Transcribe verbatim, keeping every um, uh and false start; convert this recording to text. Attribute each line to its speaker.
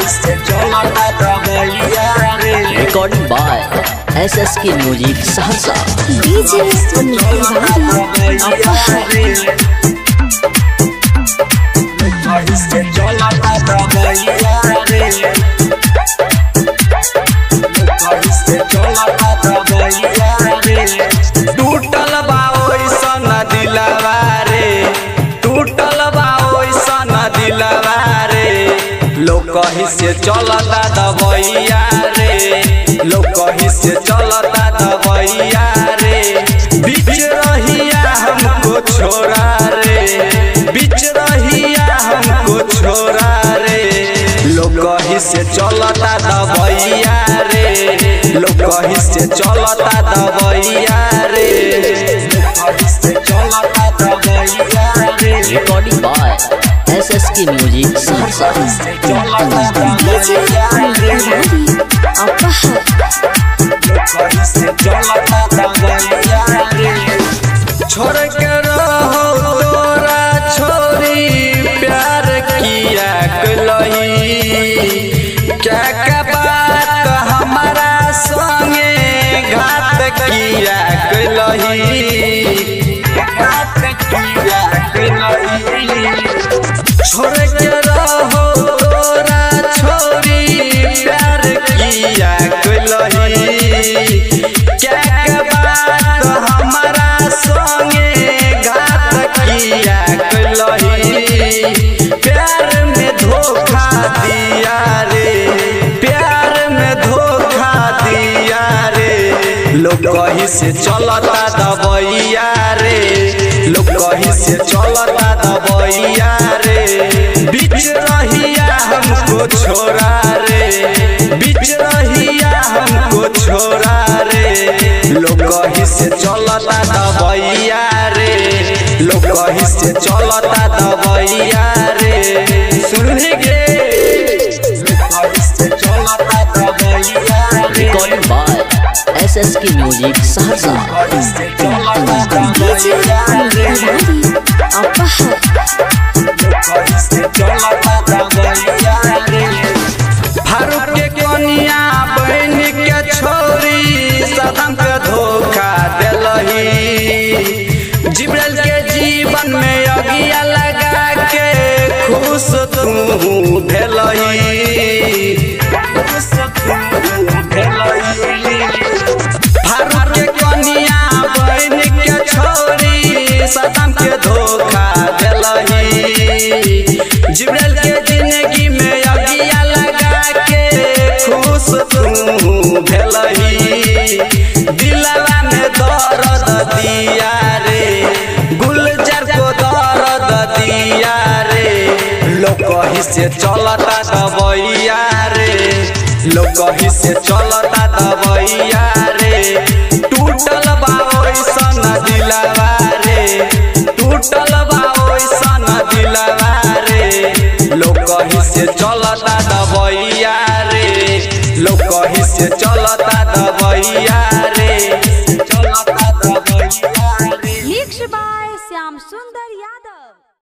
Speaker 1: Recording by S S K Music Sahasa।
Speaker 2: DJ Amit Tiwari
Speaker 3: टूटल बा ओइसन दिलवा रे, टूटल बा ओइसन दिलवा रे, लोग कहीं से चलता दबैया रे, लोग कहीं से चलता दबैया रे, बीच रहिया हमको छोड़ा रे, बीच रहिया हमको छोड़ा रे, लोग कहीं से चलता दबैया रे, लोग कहीं से चलता दबैया रे,
Speaker 1: Recording by S S K Music Sahasa।
Speaker 2: DJ Amit Tiwari
Speaker 3: छोड़ के रहो तोरा छोरी प्यार किया कलही, क्या क्या बात हमारा संगे घात किया कलही, घात किया कलही। छोड़ के रहो तोरा छोरी प्यार किया कलही, क्या क्या बात हमारा संगे घात किया कलही, प्यार में धोखा दिया रे, प्यार में धोखा दिया रे, लोग कहीं से चलता दबैया रे, लोग कहीं से चलता दबैया रे, बीच रहिया हमको छोड़ा रे, बीच रहिया हमको छोड़ा रे, लोग कहीं से चलता दबैया रे, लोग कहीं से चलता दबैया रे, सुनने गे
Speaker 1: Recording by S S K Music Sahasa।
Speaker 2: DJ Amit Tiwari
Speaker 3: Farooq के कनिया बहन के छोरी सदम के धोखा दिलही, जिब्राइल के जीवन में अगिया लगा के खुश तू भेलही, फारूक के कनिया बहन के छोरी सदम के धोखा दिलही, जिब्राइल के जिंदगी में अगिया लगा के खुश तू भेलही, दिलवा में दर्द दिया रे, गुलजार को दर्द दिया रे, लोग कहीं से चलता दबैया रे, लोग कहीं से चलता दबैया रे, टूटल बा ओइसन दिलवा रे, टूटल बा ओइसन दिलवा रे, लोग कहीं से चलता दबैया रे, लोग कहीं से चलता दबैया रे।